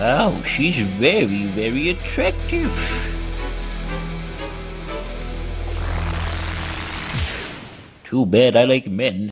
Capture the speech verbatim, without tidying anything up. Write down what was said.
Oh, she's very, very attractive. Too bad I like men.